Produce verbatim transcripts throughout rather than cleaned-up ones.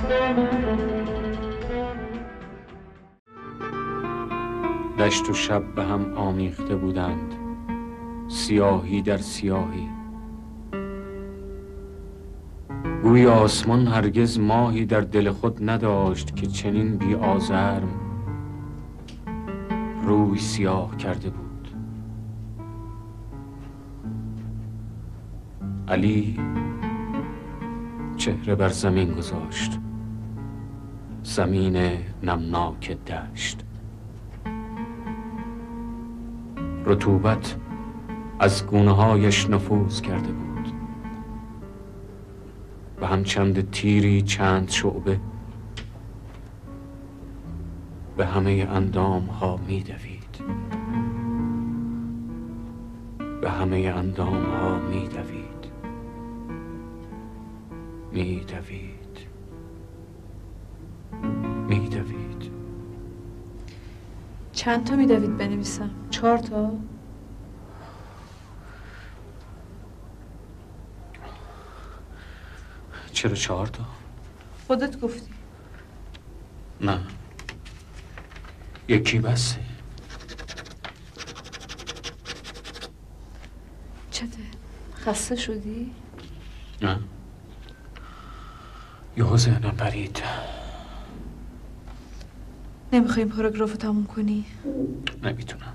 دشت و شب به هم آمیخته بودند، سیاهی در سیاهی. گوی آسمان هرگز ماهی در دل خود نداشت که چنین بی آزرم روی سیاه کرده بود. علی چهره بر زمین گذاشت، زمین نمناک دشت. رطوبت از گونه‌هایش نفوذ کرده بود و همچند تیری چند شعبه به همه اندام‌ها می‌دوید، به همه اندام‌ها می‌دوید، می‌دوید، می‌دوید. چند تا میدوید بنویسم؟ چهار تا؟ چرا چهار تا؟ خودت گفتی. نه، یکی بسه. چته؟ خسته شدی؟ نه، یهو ذهنم پرید. نمیخوای این پاراگراف رو تموم کنی؟ نمیتونم،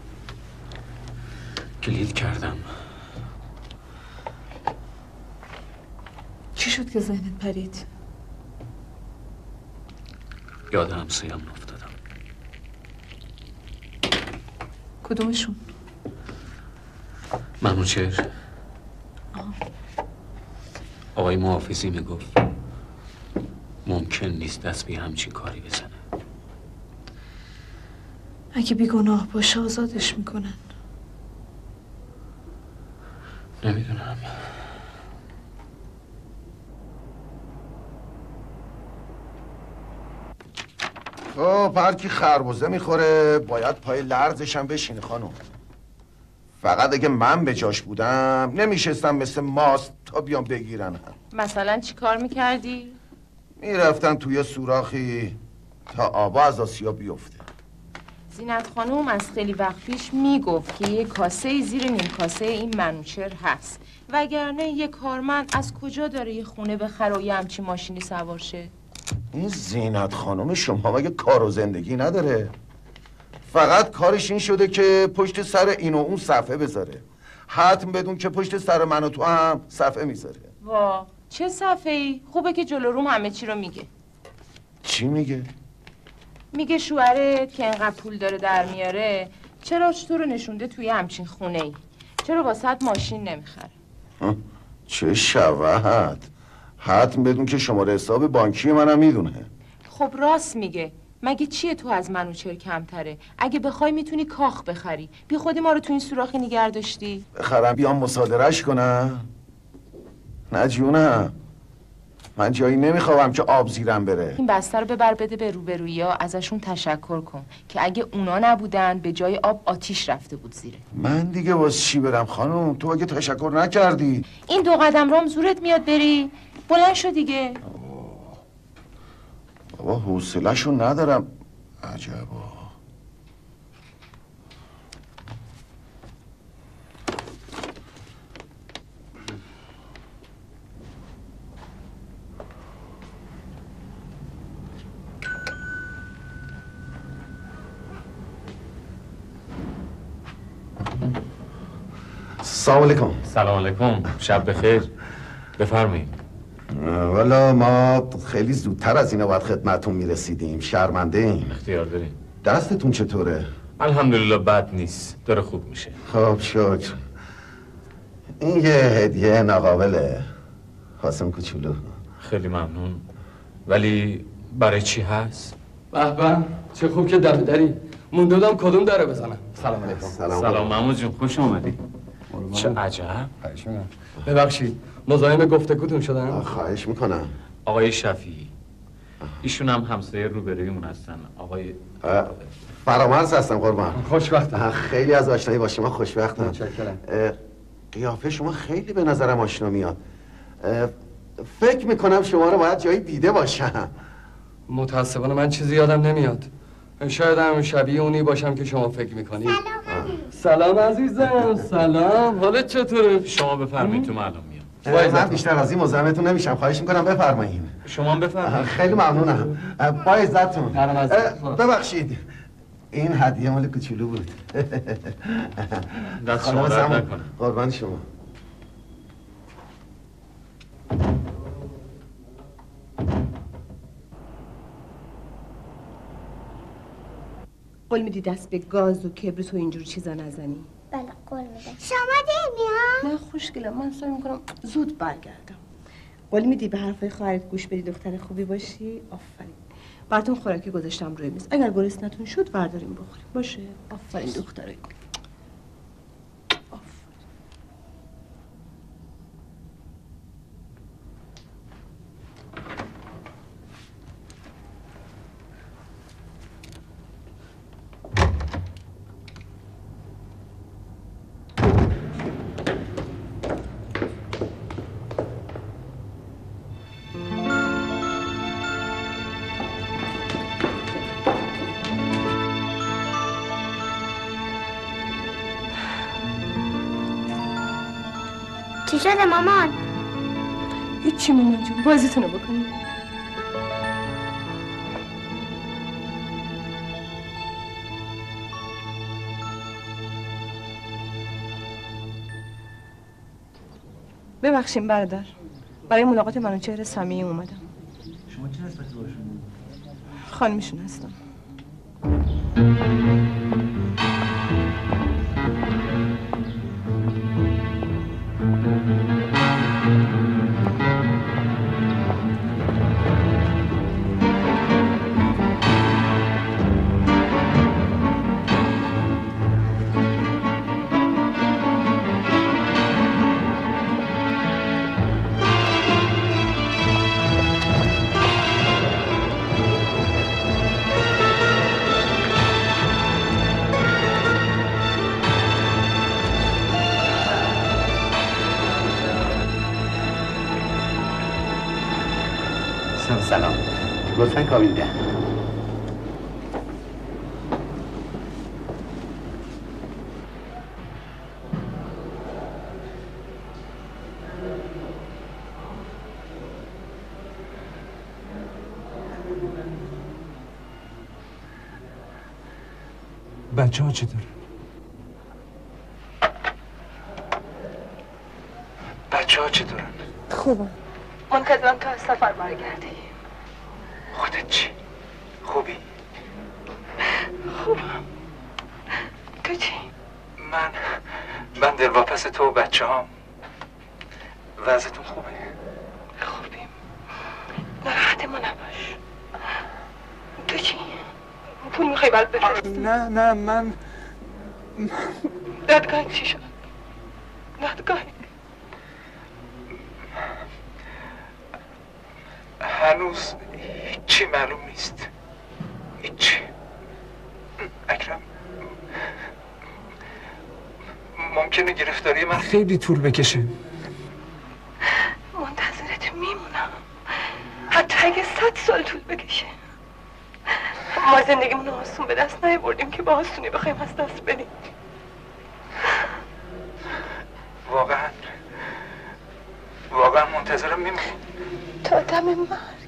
کلید کردم. چی شد که ذهنت پرید؟ یاد همسایم افتادم. کدومشون؟ منوچهر. آقای محافظی میگفت ممکن نیست دست به همچین کاری بزنه. اگه بیگناه باشه آزادش میکنن. نمیدونم. خب هر کی خربزه میخوره باید پای لرزشم بشینه خانم. فقط اگه من به جاش بودم نمیشستم مثل ماست تا بیام بگیرن هم. مثلا چی کار میکردی؟ میرفتم توی سوراخی تا آبا از آسیا بیفته. زینت خانوم از خیلی وقت پیش میگفت که یه کاسه زیر نیم کاسه این منوچهر هست، وگرنه یه کارمند از کجا داره یه خونه بخره و یه همچین ماشینی سوار شه؟ این زینت خانم شما مگه کار و زندگی نداره؟ فقط کارش این شده که پشت سر این و اون صفحه بذاره. حتم بدون که پشت سر من و تو هم صفحه میذاره. وا چه صفحه ای؟ خوبه که جلو روم همه چی رو میگه. چی میگه؟ میگه شوهرت که انقدر پول داره در میاره چرا تو رو نشونده توی همچین خونه ای؟ چرا واسط ماشین نمیخره؟ چه شوهد؟ حتم بدون که شماره حساب بانکی منم میدونه. خب راست میگه. مگه چیه تو از منوچهر کمتره؟ اگه بخوای میتونی کاخ بخری. بی خودی ما رو تو این سوراخی نگه داشتی؟ بخرم بیام مصادرهش کنم؟ نه جونم، من جایی نمیخوام که آب زیرم بره. این بسته رو ببر بده به روبرویی ها، ازشون تشکر کن که اگه اونا نبودن به جای آب آتیش رفته بود زیره. من دیگه واسه چی برم خانم؟ تو اگه تشکر نکردی. این دو قدم رام زورت میاد بری؟ بلند شو دیگه. بابا حوصله‌شو ندارم. عجبا. سلام علیکم. سلام علیکم، شب بخیر. بفرمایید. والا ما خیلی زودتر از اینا باید خدمتون میرسیدیم، شرمنده ایم. اختیار داریم. دستتون چطوره؟ الحمدلله بد نیست، داره خوب میشه. خب شکر. این یه هدیه ناقابله قاسم کوچولو. خیلی ممنون، ولی برای چی هست؟ به به چه خوب که در دری. مونده بودم کدوم دره بزنم. سلام علیکم. سلام. سلام محمود جون، خوش آمدی. چه عجب. ببخشید مزاحم گفتگوتون شدم. خواهش میکنم. آقای شفیعی، ایشون هم همسایه روبرویمون هستن. آقای فرامرز هستم قربان. خوشبختم. خیلی از آشنایی با شما خوشبختم. متشکرم. قیافه شما خیلی به نظرم آشنا میاد. فکر میکنم شما رو باید جایی دیده باشم. متاسفانه من چیزی یادم نمیاد. شاید هم شبیه اونی باشم که شما فکر میکنید. سلام سلام عزیزم. سلام، حالت چطوره؟ شما بفرمایید تو معلوم میاد. من بیشتر از این مزاحمتون نمیشم، خواهش میکنم بفرمایید. شما بفرمایید. خیلی ممنونم. با عزتون. درم از ببخشید این هدیه مال کوچولو بود. دست شما درد نکنه. قربان شما. قول میدی دست به گاز و کبریت و اینجور چیزا نزنی؟ بله قول میدم. شما دیر نه خوشگلم، من سعی میکنم زود برگردم. قول میدی به حرفای خواهرت گوش بدی، دختر خوبی باشی؟ آفرین. براتون خوراکی گذاشتم روی میز، اگر گرسنتون شد برداریم بخوریم. باشه؟ آفرین دختره. چی شده مامان؟ هیچی مامان جون، بازیتونو بکنید. ببخشیم برادر، برای ملاقات منوچهر سمیه اومدم. شما چه نسبتی باشون بود؟ خانمشون هستم. سلام، لطفاً کابین ده. بچه ها چطور؟ بچه ها چطورن؟ خوبم. منتظرم تا از سفر برگردی. خودت چی؟ خوبی؟ خوبم. تو چی؟ من من دلواپس تو و بچه هام. وضعتون خوبه؟ خوبیم. ناراحت ما نباش. تو چی؟ پول میخوای برات بفرستم؟ نه نه من دادگاه چی شد؟ دادگاه هنوز هیچی معلوم نیست. هیچی. اکرم ممکنه گرفتاری من خیلی طول بکشه. منتظرت میمونم، حتی اگه صد سال طول بکشه. ما زندگیمون رو آسون به دست نیاوردیم که با آسونی بخوایم از دست بدیم. واقعا واقعا منتظرم میمونم تا دم مرگ.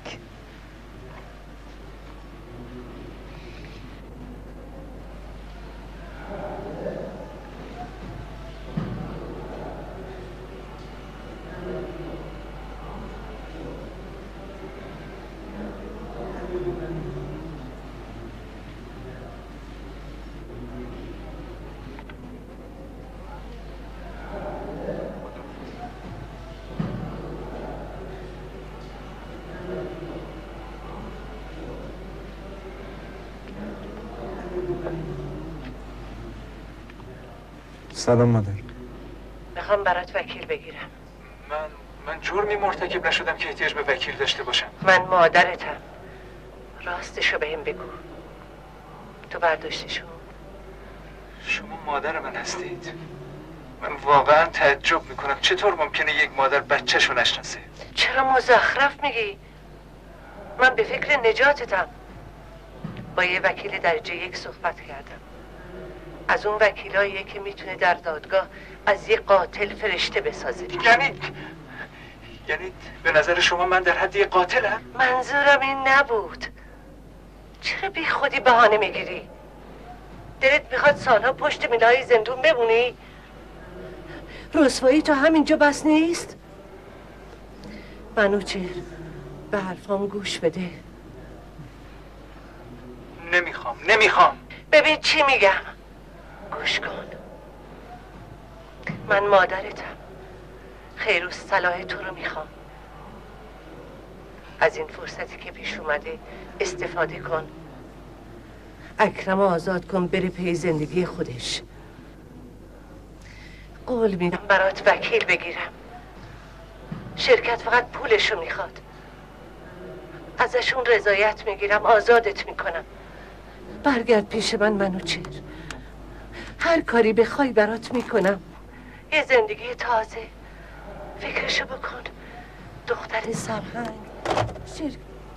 سلام مادر. میخوام برات وکیل بگیرم. من من جرمی مرتکب نشدم که احتیاج به وکیل داشته باشم. من مادرتم. راستشو بهم بگو. تو برداشتشو؟ شما مادر من هستید؟ من واقعا تعجب میکنم چطور ممکنه یک مادر بچه‌شو نشناسه. چرا مزخرف میگی؟ من به فکر نجاتتم. با یه وکیل درجه یک صحبت کردم. از اون وکیلاییه که میتونه در دادگاه از یه قاتل فرشته بسازه. یعنی یعنی به نظر شما من در حد یه قاتلم؟ منظورم این نبود. چرا بی خودی بهانه میگیری؟ دلت میخواد سالها پشت میلای زندون بمونی؟ رسوایی تا همینجا بس نیست؟ منوچهر به حرفام گوش بده. نمیخوام نمیخوام. ببین چی میگم. گوش کن. من مادرتم. خیر و صلاح تو رو میخوام. از این فرصتی که پیش اومده استفاده کن. اکرم آزاد کن بره پی زندگی خودش. قول میدم برات وکیل بگیرم. شرکت فقط پولشو میخواد. ازشون رضایت میگیرم، آزادت میکنم. برگرد پیش من منوچهر. هر کاری بخوای برات میکنم. یه زندگی تازه. فکرشو بکن. دختر سرهنگ. شرکت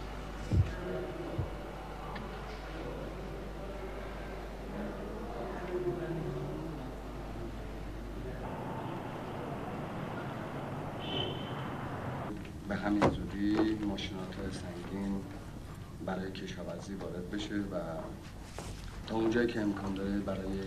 به همین زودی ماشینات سنگین برای کشاورزی وارد بشه و تا اونجایی که امکان داره برای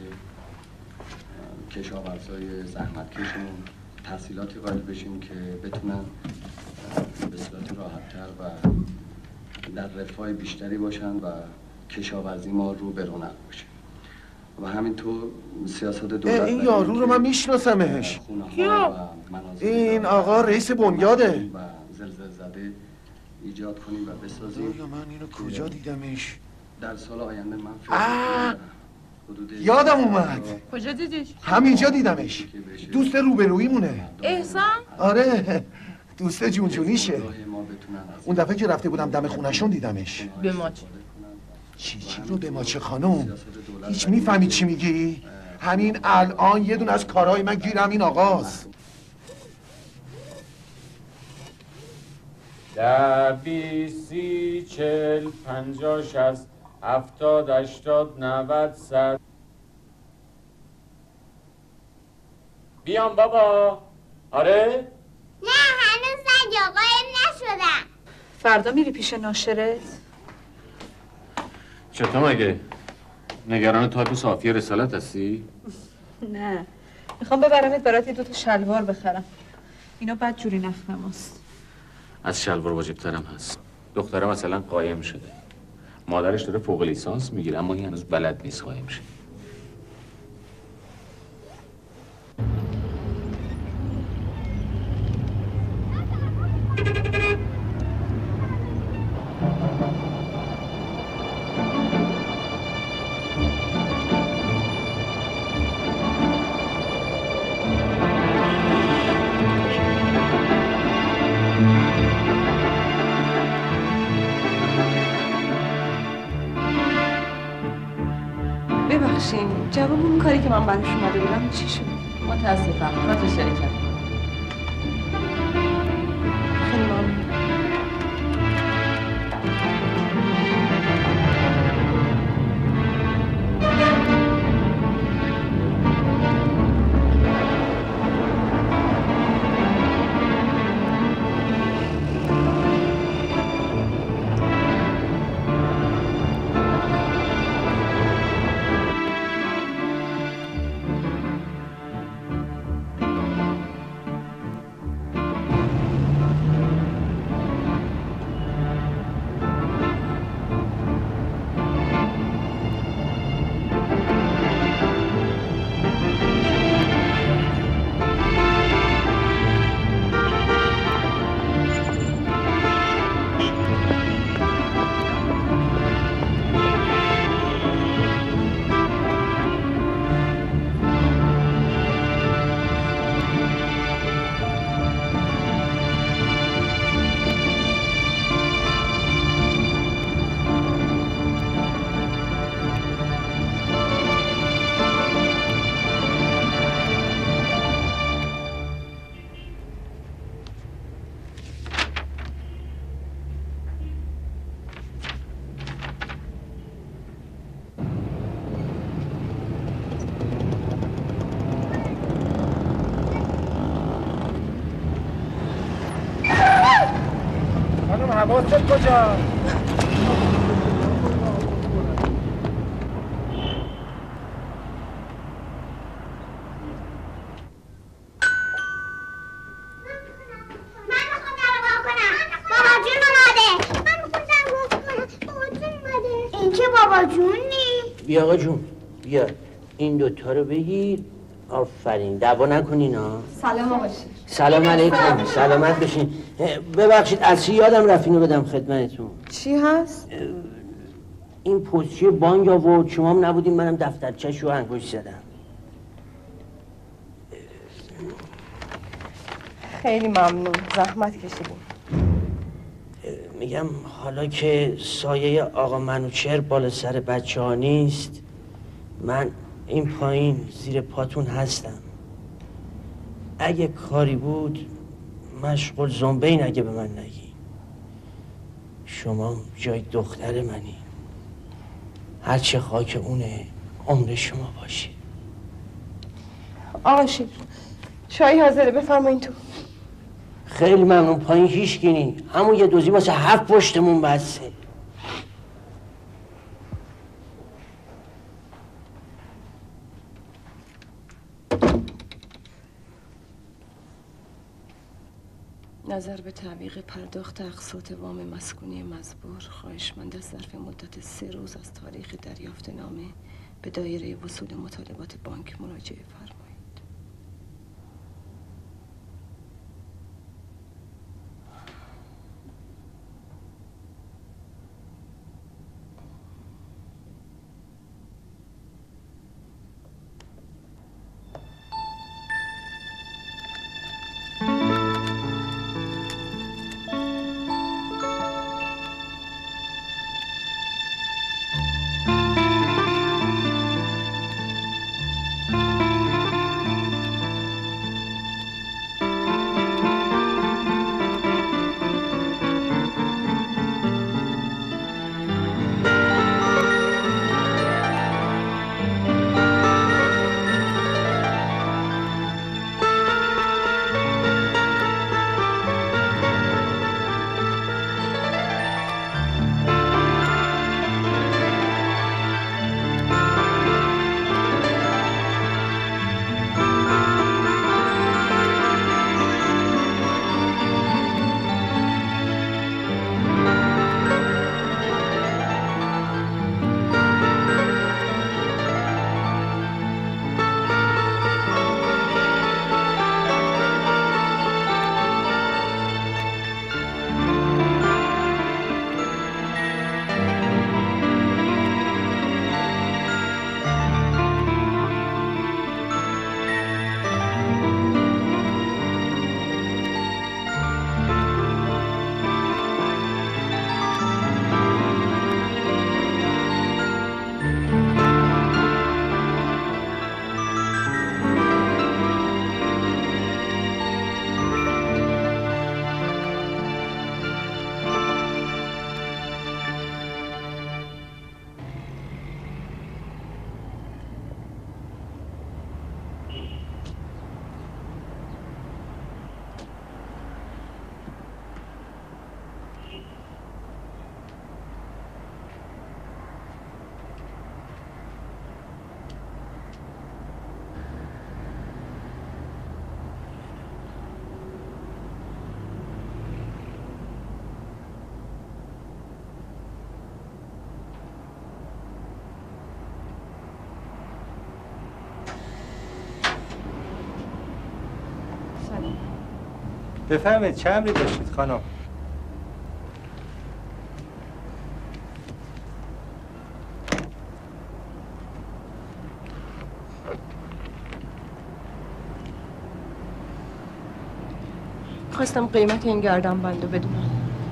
کشاورزای زحمتکشمون تحصیلاتی قائل بشیم که بتونن به صورت راحت‌تر و در رفاه بیشتری باشن و کشاورزی ما رو به رونق باشه و همینطور سیاست دولت. این یارو رو من میشناسمش. این آقا رئیس بنیاده. و زلزله زده ایجاد کنیم و بسازیم. یا من اینو کجا دیدمش؟ در سال آینده من فکر یادم اومد. کجا دیدیش؟ همینجا دیدمش. دوست روبرویی مونه. احسان؟ آره دوست جونجونیشه. اون دفعه که رفته بودم دم خونشون دیدمش. به ما چه؟ چی چی رو به ما چه خانم؟ هیچ میفهمی چی میگی؟ همین الان یه دون از کارهای من گیرم این آقاست. ده بیست سی چل پنجاه شست هفتاد هشتاد نود صد. بیام بابا. آره؟ نه هنوز نجا قایم نشدم. فردا میری پیش ناشرت؟ چطور مگه؟ نگران تایپ صافی رسالت هستی؟ نه میخوام ببرمت برات یه دوتا شلوار بخرم. اینا بد جوری نخ نماست. از شلوار واجبترم هست. دختره مثلا قایم شده، مادرش داره فوق لیسانس میگیره اما این هنوز بلد نیست قایم شه. ببخشین جواب اون کاری که من براش اومده بودم چی شد؟ متاسفم کارت شرکت. خیلی ممنون. حواست کجا؟ بیا آقا جون بیا این دوتا رو بگیر. آفرین دعوا نکنین ها. سلام آقا شیر. سلام علیکم. سلامت بشین. ببخشید اصلی یادم رفت اینو بدم خدمتتون. چی هست؟ این پستچی بانک آورد شما هم نبودین منم دفترچه‌ش رو انگشت زدم. خیلی ممنون زحمت کشیدیم. میگم حالا که سایه آقا منوچهر بالا سر بچه ها نیست من این پایین زیر پاتون هستم. اگه کاری بود مشغول زنبین اگه به من نگی. شما جای دختر منی. هرچه خاک اونه عمر شما باشه. آقا شیر چای حاضره بفرمایین تو. خیلی ممنون. پایین هیچ گینی همون یه دوزی واسه هفت پشتمون بسته. نظر به تعویق پرداخت اقساط وام مسکونی مزبور خواهشمند از ظرف مدت سه روز از تاریخ دریافت نامه به دایره وصول مطالبات بانک مراجعه فرمایید. بفرمایید چه امری داشتید خانم؟ خواستم قیمت این گردن بندو بدونم.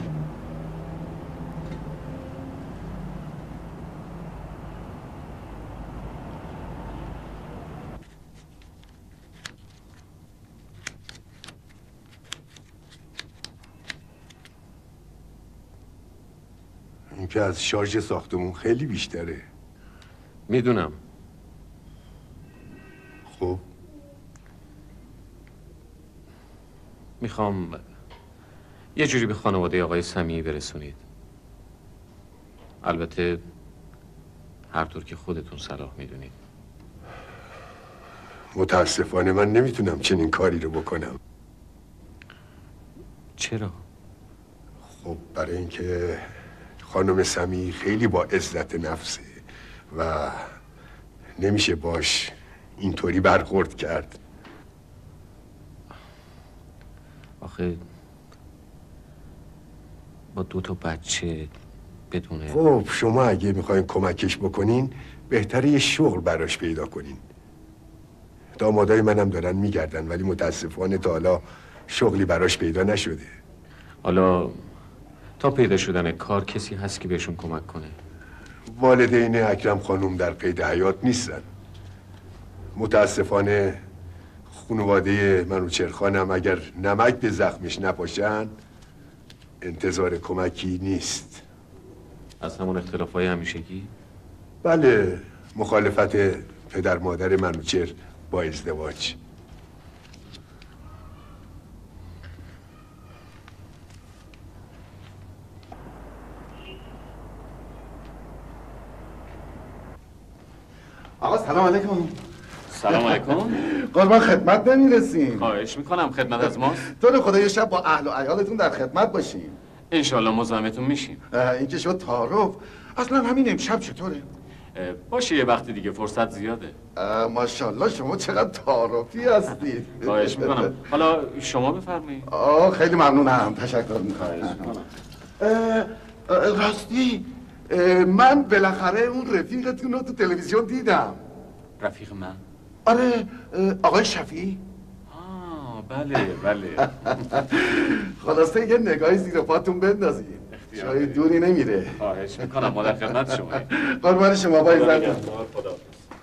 این که از شارژ ساختمون خیلی بیشتره. میدونم. خب میخوام یه جوری به خانواده آقای سمیعی برسونید. البته هر طور که خودتون صلاح میدونید. متاسفانه من نمیتونم چنین کاری رو بکنم. چرا؟ خب برای اینکه خانم سمیعی خیلی با عزت نفسه و نمیشه باش اینطوری برخورد کرد. آخه با دو تا بچه بدونه. خب شما اگه میخواین کمکش بکنین بهتره یه شغل براش پیدا کنین. دامادای منم دارن میگردن ولی متاسفانه تا حالا شغلی براش پیدا نشده. حالا تا پیدا شدن کار کسی هست که بهشون کمک کنه؟ والدین اکرم خانم در قید حیات نیستن. متاسفانه خانواده منوچهر خانم اگر نمک به زخمش نپاشن انتظار کمکی نیست. از همون اختلافای همیشگی؟ بله، مخالفت پدر مادر منوچهر با ازدواج. آقا سلام علیکم. سلام علیکم. قربان خدمت نمیرسیم. خواهش میکنم، خدمت از ماست. تو رو خدا یه شب با اهل و عیالتون در خدمت باشیم. انشالله مزاحمتون میشیم. این که شد تعارف. اصلا همین امشب چطوره؟ باشه یه وقت دیگه، فرصت زیاده. ماشاءالله شما چقدر تعارفی هستید. خواهش میکنم. حالا شما بفرمایید. آه خیلی ممنونم، تشکر میکنم. راستی من بالاخره اون رفیقتون رو تو تلویزیون دیدم. رفیق من؟ آره، آقای شفیعی. آه بله بله. خلاصه یه نگاهی زیر پاتون بندازید، شاید دوری نمیره. خواهش میکنم، ما در خدمت شما. قربان شما، با عزتون. خدا.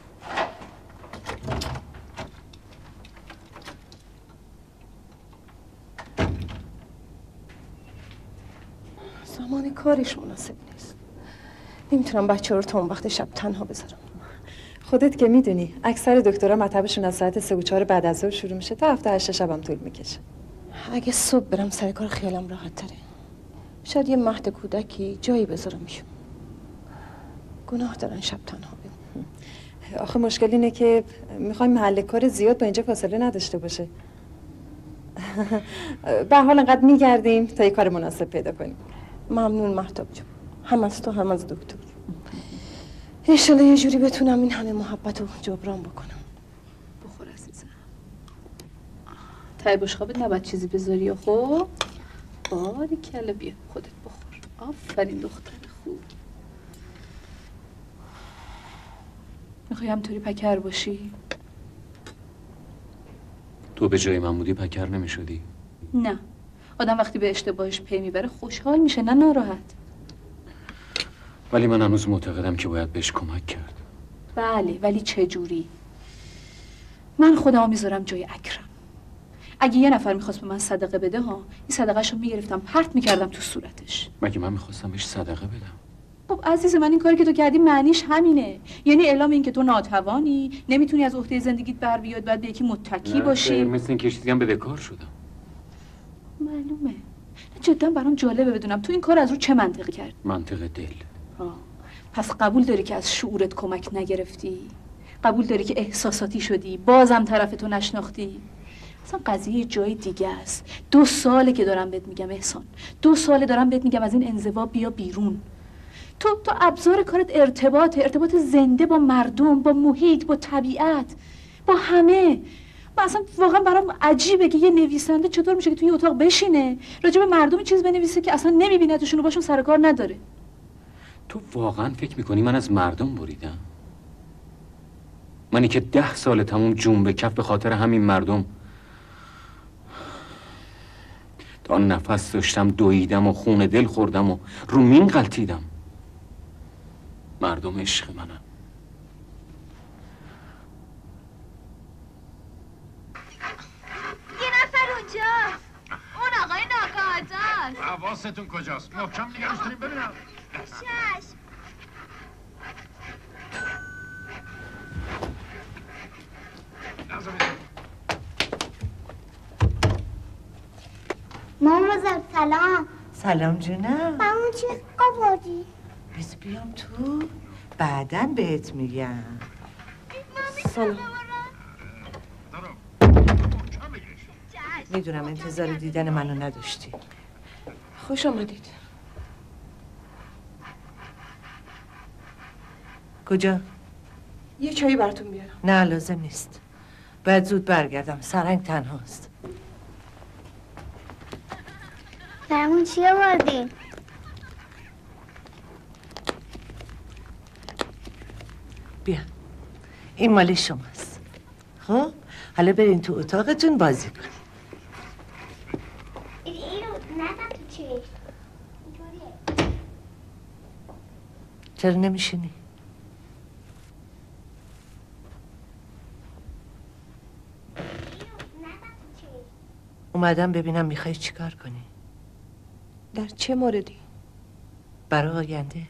زمان کارش مناسب نیست. نمیتونم بچه رو تا اون وقت شب تنها بذارم. خودت که میدونی اکثر دکترها مطبشون از ساعت سه و چهار بعد از ظهر شروع میشه تا هفته هشت شبم طول میکشه. اگه صبح برم سر کار خیالم راحت تره. شاید یه مهد کودکی جایی بذارم میشم. گناه دارن شب تنها بمون. آخه مشکل اینه که میخوایم محل کار زیاد با اینجا فاصله نداشته باشه. به حال انقدر میگردیم تا یه کار مناسب پیدا کنیم. ممنون مهتاب جون، هم از تو هم از دکتر. انشالله یه جوری بتونم این همه محبت رو جبران بکنم. بخور عزیزم. تای بشقابت نباید چیزی بذاری و خب باری کله بیا خودت بخور. آفرین دختر خوب. میخوای همطوری پکر باشی؟ تو به جای من بودی پکر نمیشدی؟ نه، آدم وقتی به اشتباهش پی میبره خوشحال میشه نه ناراحت. ولی من هنوز معتقدم که باید بهش کمک کرد. بله، ولی چه جوری؟ من خودمو میذارم جای اکرم. اگه یه نفر میخواست به من صدقه بده ها، این صدقه‌شو میگرفتم پرت میکردم تو صورتش. مگه من میخواستم بهش صدقه بدم؟ خب عزیز من، این کاری که تو کردی معنیش همینه. یعنی اعلام این که تو ناتوانی، نمیتونی از عهده زندگیت بر بیاد، باید به یکی متکی باشی. مثل این که چیزی بدهکار شدم. معلومه. جدا برام جالبه بدونم تو این کار از رو چه منطقی کرد. منطق دل. آه. پس قبول داری که از شعورت کمک نگرفتی؟ قبول داری که احساساتی شدی، بازم طرف تو نشناختی؟ اصلا قضیه جای دیگه است. دو ساله که دارم بهت میگم احسان، دو ساله دارم بهت میگم از این انزوا بیا بیرون. تو تو ابزار کارت ارتباط، ارتباط زنده با مردم، با محیط، با طبیعت، با همه. من اصلا واقعا برام عجیبه که یه نویسنده چطور میشه که توی اتاق بشینه راجع به مردم چیز بنویسه که اصلا نمیبینتشون و باشون سر کار نداره. تو واقعا فکر میکنی من از مردم بریدم؟ منی که ده سال تموم جون به کف به خاطر همین مردم تا نفس داشتم دویدم و خون دل خوردم و رو مین غلطیدم. مردم عشق منم. یه نفر اونجاست. اون آقای ناکاهتاست. حواستون کجاست؟ محکم نگرش داریم ببینم. چشم. ماما بزرگ سلام. سلام جونم. مامون چی آوردی؟ بس بیام تو بعداً بهت میگم. سلام. میدونم انتظار دیدن منو نداشتی. خوش آمدید. کجا؟ یه چایی براتون بیارم. نه لازم نیست. باید زود برگردم. سرنگ تنهاست. مامون چی آوردی؟ بیا این مال شماست. خب حالا برین تو اتاقتون بازی کن. اینو نزن تو چشم. چرا نمیشینی؟ اومدم ببینم میخوای چیکار کنی؟ در چه موردی؟ برای آینده.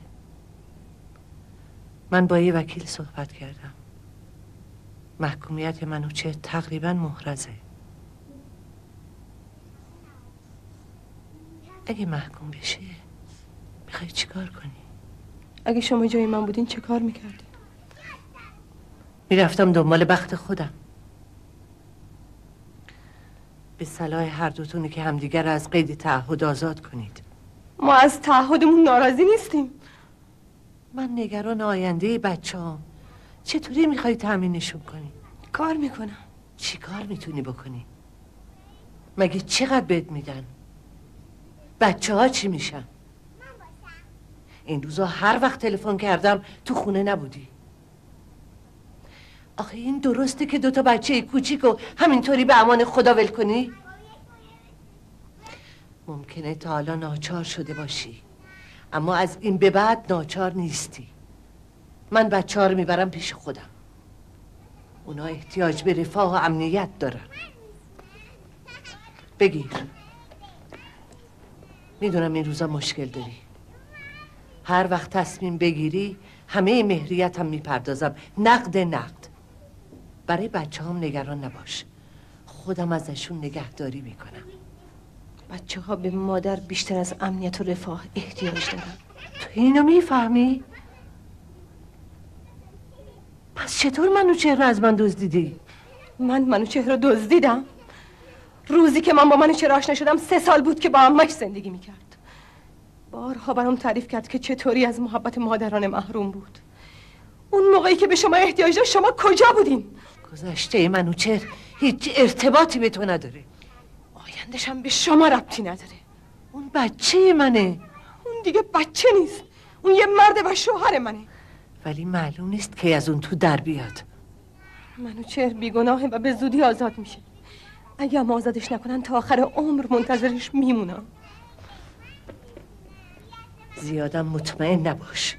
من با یه وکیل صحبت کردم. محکومیت منوچهر تقریبا محرزه. اگه محکوم بشه میخوای چیکار کنی؟ اگه شما جای من بودین چه کار میکردین؟ میرفتم دنبال بخت خودم. به صلاح هر دوتونه که همدیگر از قید تعهد آزاد کنید. ما از تعهدمون ناراضی نیستیم. من نگران آینده بچه هم. چطوری میخوای تأمینشون کنی؟ کار میکنم. چی کار میتونی بکنی؟ مگه چقدر بهت میدن؟ بچه ها چی میشن؟ این روزا هر وقت تلفن کردم تو خونه نبودی. آخه این درسته که دوتا بچه کوچیکو همینطوری به امان خدا ول کنی؟ ممکنه تا حالا ناچار شده باشی، اما از این به بعد ناچار نیستی. من بچه ها رو میبرم پیش خودم. اونا احتیاج به رفاه و امنیت دارن. بگیر. میدونم این روزا مشکل داری. هر وقت تصمیم بگیری همه مهریت هم میپردازم. نقد نقد. برای بچه هم نگران نباش. خودم ازشون نگهداری میکنم. بچه ها به مادر بیشتر از امنیت و رفاه احتیاج دارن. تو اینو میفهمی؟ پس چطور منوچهر رو از من دزدیدی؟ من منوچهر رو دزدیدم؟ روزی که من با منوچهر آشنا شدم سه سال بود که با عمش زندگی میکرد. بارها برام تعریف کرد که چطوری از محبت مادرانه محروم بود. اون موقعی که به شما احتیاج داشت شما کجا بودین؟ گذشته منوچهر هیچ ارتباطی به تو نداره. آینده‌ش هم به شما ربطی نداره. اون بچه منه. اون دیگه بچه نیست. اون یه مرد و شوهر منه. ولی معلوم نیست که از اون تو در بیاد. منوچهر بیگناهه و به زودی آزاد میشه. اگه هم آزادش نکنن تا آخر عمر منتظرش میمونم. زیادم مطمئن نباش.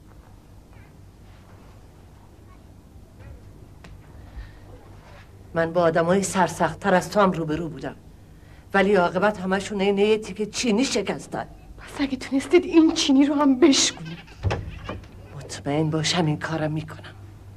من با آدمای سرسخت‌تر از تو هم روبرو بودم، ولی عاقبت همشون اینه یه تیکه چینی شکستن. پس اگه تونستید این چینی رو هم بشکنید. مطمئن باش همین کارم میکنم.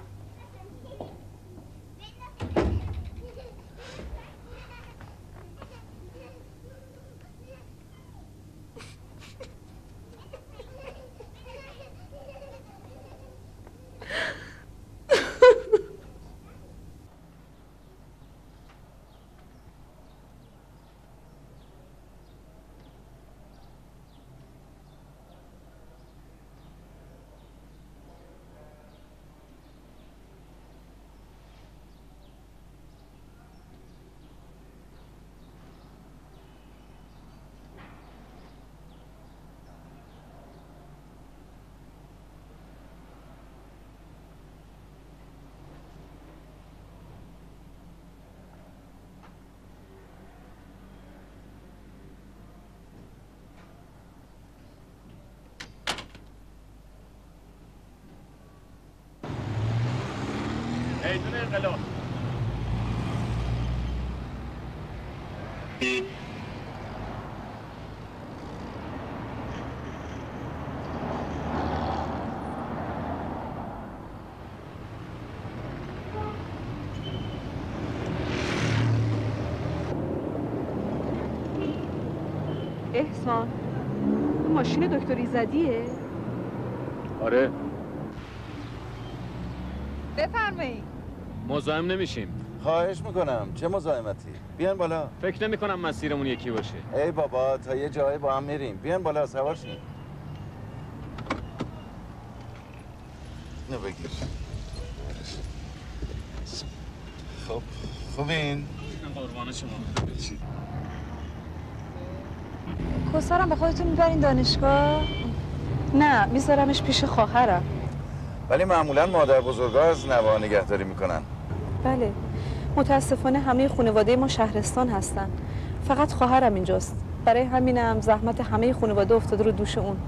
ایدون انقلاب لطفا. ماشین دکتر ایزدیه؟ آره. بفرمایید. مزاحم نمیشیم. خواهش میکنم. چه مزاحمتی؟ بیان بالا. فکر نمی کنم مسیرمون یکی باشه. ای بابا تا یه جایی با هم میریم. بیان بالا سوار شیم. اینو بگیر. خب خوبین؟ قربان شما. کسارم به خودتون میبرین دانشگاه؟ نه میذارمش پیش خواهرم. ولی معمولا مادر بزرگا از نوه‌ها نگهداری میکنن. بله متاسفانه همه خانواده ما شهرستان هستن. فقط خواهرم اینجاست. برای همینم زحمت همه خانواده افتاده رو دوش اون.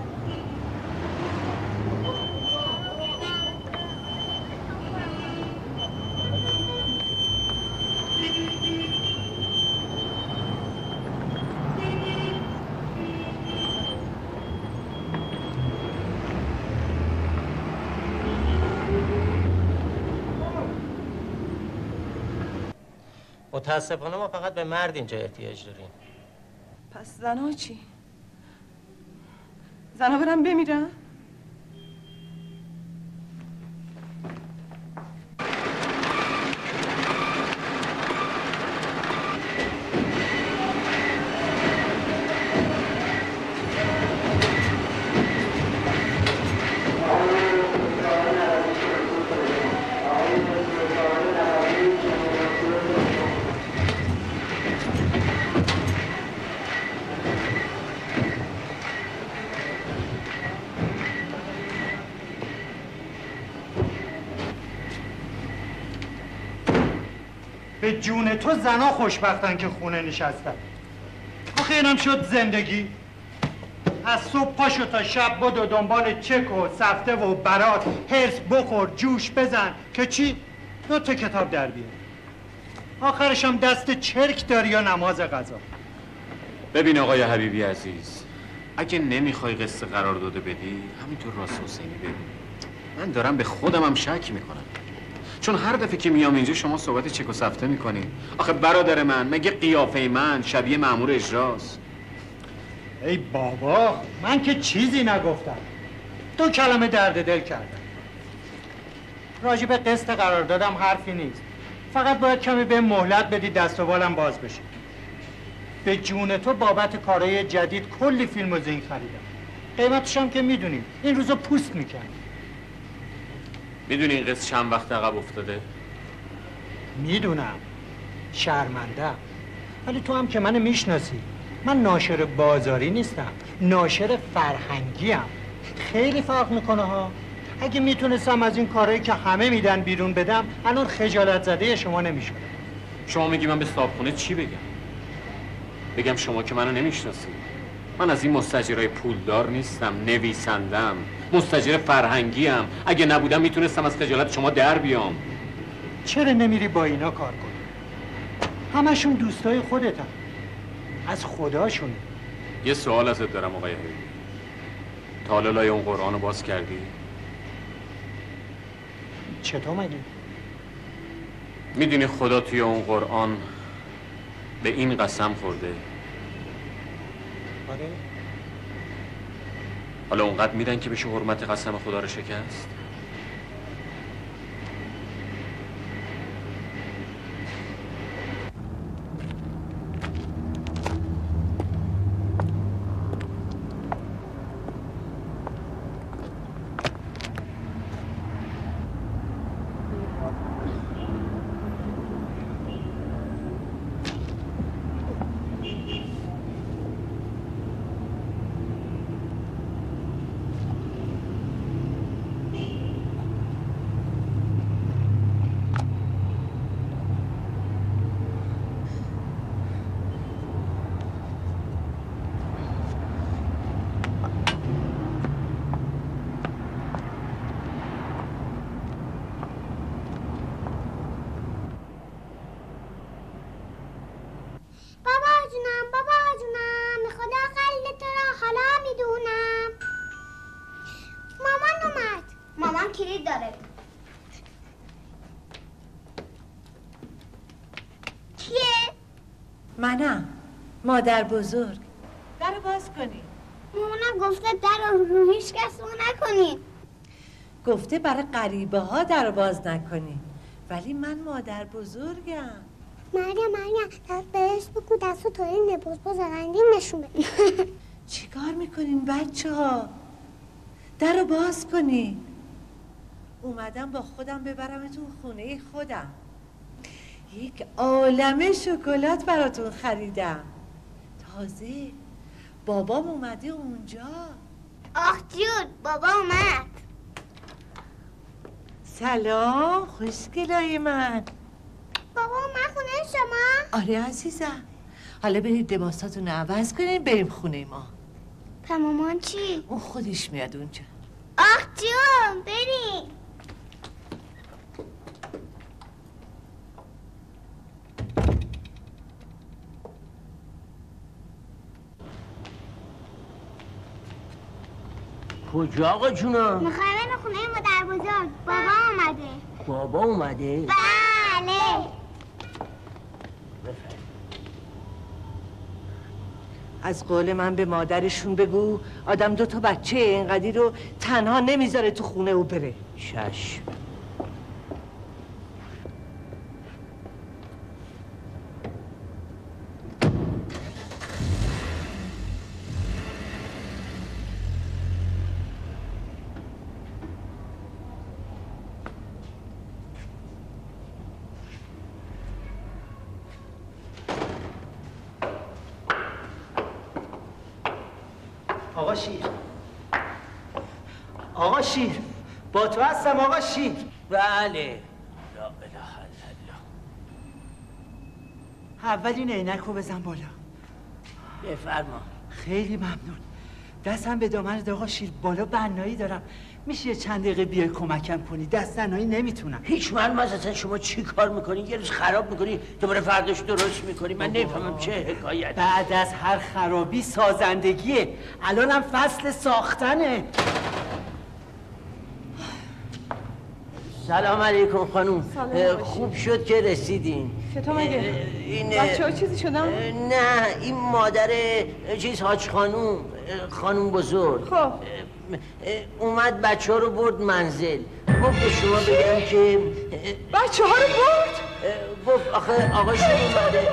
متاسفانه ما فقط به مرد اینجا احتیاج داریم. پس زنها چی؟ زنها برن بمیرن؟ به جون تو زنا خوشبختن که خونه نشستن. آخه اینم شد زندگی. از صبح پاشو تا شب بدو دنبال چک و سفته و برات، هرس بخور جوش بزن که چی؟ دو تا کتاب در بیار. آخرش هم دست چرک داری یا نماز قضا. ببین آقای حبیبی عزیز، اگه نمیخوای قصه قرار داده بدی همینطور راست حسینی بگو. من دارم به خودم هم شک میکنم، چون هر دفعه که میام اینجا شما صحبت چک و سفته میکنی. آخه برادر من مگه قیافه من شبیه مأمور اجراست؟ ای بابا من که چیزی نگفتم، دو کلمه درد دل کردم. راجب قسط قرار دادم حرفی نیست، فقط باید کمی به مهلت بدی دست و بالم باز بشه. به جون تو بابت کارهای جدید کلی فیلم و زینگ خریدم، قیمتش هم که میدونیم این روزا پوست میکنی. میدونی این قصه چند وقت عقب افتاده؟ میدونم، شرمنده. ولی تو هم که منو میشناسی، من ناشر بازاری نیستم، ناشر فرهنگیم. خیلی فرق میکنه ها. اگه میتونستم از این کارهایی که همه میدن بیرون بدم الان خجالت زده شما نمیشدم. شما میگی من به صاحبخونه چی بگم؟ بگم شما که منو نمیشناسی. من از این مستاجرای پولدار نیستم، نویسندم، مستاجر فرهنگی ام. اگه نبودم میتونستم از خجالت شما در بیام. چرا نمیری با اینا کار کنی؟ همشون دوستای خودتن، از خداشونه. یه سوال ازت دارم آقای حبیبی، تا حالا لای اون قرآن رو باز کردی؟ چطور مگه؟ میدونی خدا توی اون قرآن به این قسم خورده؟ آره؟ حالا اونقدر میدن که بشه حرمت قسم خدا رو شکست؟ منم، مادر بزرگ. درو باز کنی. مامانم گفته در رو هیچ کس رو نکنی. گفته برای غریبه ها در باز نکنی. ولی من مادر بزرگم. مریم مریم دست بهش بگو دستو تو این لباس باز رنگی نشون بده. چیکار میکنین بچه ها؟ در رو باز کنین. اومدم با خودم ببرمتون خونه خودم. یک عالمه شکلات براتون خریدم. تازه بابام اومده اونجا. آخ جون بابا اومد. سلام خوشگلای من. بابا اومد خونه شما؟ آره عزیزم. حالا برید لباساتون رو عوض کنین بریم خونه ما. مامان چی؟ اون خودش میاد اونجا. آخ جون بریم. کجا آقا جونم؟ میخوایم بریم خونه مادر بزرگ. بابا اومده. بابا اومده؟ بله. از قول من به مادرشون بگو آدم دو تا بچه اینقدی رو تنها نمیذاره تو خونه و بره. چشم. آقا شیر آقا شیر با تو هستم آقا شیر. بله. لا اله الا الله. اولین عینک رو بزن بالا. بفرما. خیلی ممنون. دستم به دامن آقا شیر بالا بنایی دارم. میشه چند دقیقه بیای کمکم کنی؟ دست تنهایی نمیتونم. هیچ معلوم از اصلا شما چی کار میکنی؟ یه روز خراب میکنی دوباره فرداش درست میکنی. من نمیفهمم چه حکایت. بعد از هر خرابی سازندگیه. الانم فصل ساختنه. سلام علیکم خانوم. خوب شد که رسیدین. چطور مگه؟ این بچه ها چیزی شدن؟ نه این مادر چیز حاج خانوم خانوم بزرگ. خب اومد بچه ها رو برد منزل. گفت به شما بگم که بچه ها رو برد؟ گفت آخه آقاشون اومده.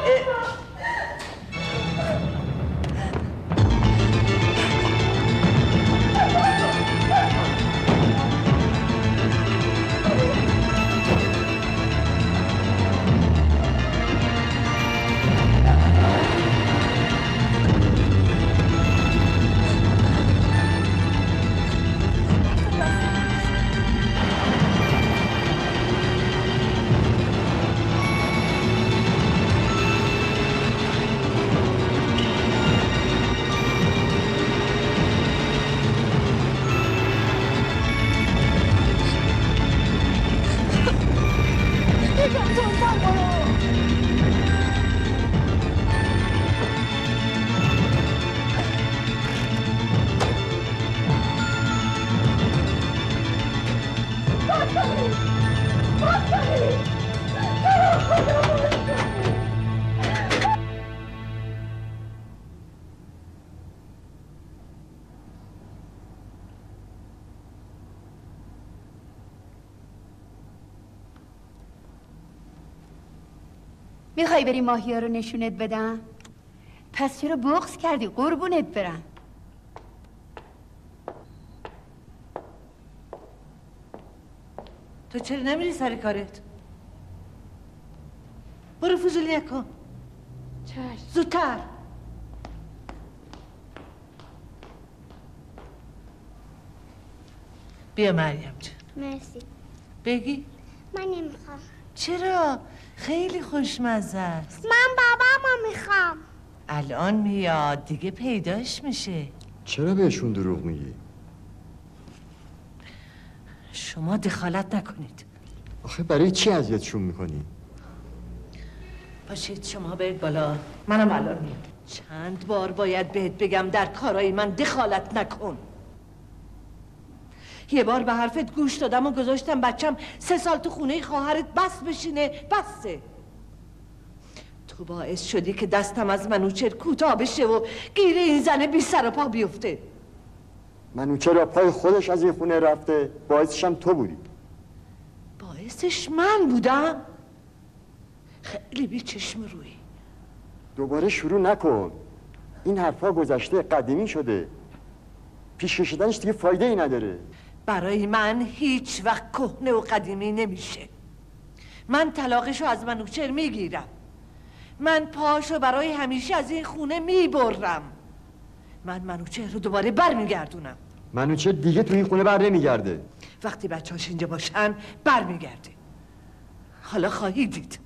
میخوای بری ماهی ها رو نشونت بدم؟ پس چرا بغض کردی؟ قربونت برم. تو چرا نمیری سر کارت؟ برو فضولی نکن. چشم. زودتر. بیا مریم جان. مرسی. بگی؟ من نمیخوام. چرا؟ خیلی خوشمزه است. من بابامو میخوام. الان میاد دیگه پیداش میشه. چرا بهشون دروغ میگی؟ شما دخالت نکنید. آخه برای چی اذیتشون میکنی؟ باشید شما برید بالا. منم الان میام. چند بار باید بهت بگم در کارهای من دخالت نکن. یه بار به حرفت گوش دادم و گذاشتم بچم سه سال تو خونه خواهرت بس بشینه. بسه. تو باعث شدی که دستم از منوچهر کوتاه بشه و گیر این زنه بی سر و پا بیفته. منوچهر پای خودش از این خونه رفته، باعثش هم تو بودی. باعثش من بودم؟ خیلی بی چشم رویی. دوباره شروع نکن. این حرفا گذشته، قدیمی شده. پیش کشیدنش دیگه فایده ای نداره. برای من هیچ وقت کهنه و قدیمی نمیشه. من طلاقشو از منوچهر میگیرم. من پاشو برای همیشه از این خونه میبرم. من منوچهر رو دوباره بر میگردونم. منوچهر دیگه تو این خونه بر نمیگرده. وقتی بچه‌هاش اینجا باشن بر میگرده. حالا خواهی دید.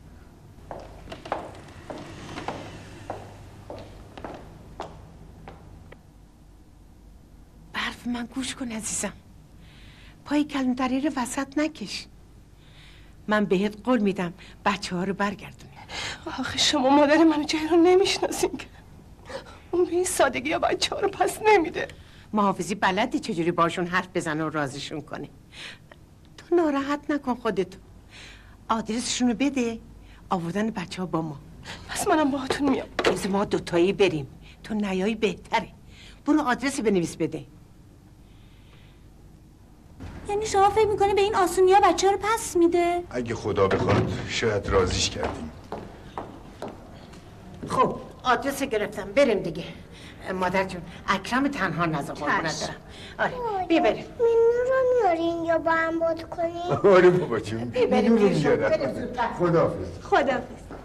حرف من گوش کن عزیزم. پای کلانتری رو وسط نکش. من بهت قول میدم بچه ها رو برگردونی. آخه شما مادر منوچهر رو نمیشناسین که اون به این سادگی ها بچه ها رو پس نمیده. محافظی بلدی چجوری باشون حرف بزنه و رازشون کنه. تو ناراحت نکن خودتو. آدرسشون رو بده، آوردن بچه ها با ما. پس منم باهاتون میام. از ما دوتایی بریم. تو نیایی بهتره. برو آدرس بنویس بده. یعنی شما فکر میکنه به این آسونی ها بچه ها رو پس میده؟ اگه خدا بخواد شاید رازیش کردیم. خب آدرس گرفتم، بریم دیگه. مادر جون اکرم تنها نذار قربونت دارم. آره بیا بریم. مینو رو میارین یا با هم بود کنیم؟ آره بابا جون. بیا بریم. خداحافظ. خداحافظ.